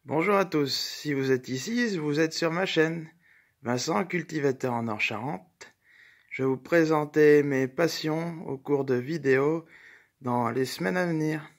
Bonjour à tous, si vous êtes ici, vous êtes sur ma chaîne, Vincent, cultivateur en Nord-Charente. Je vais vous présenter mes passions au cours de vidéos dans les semaines à venir.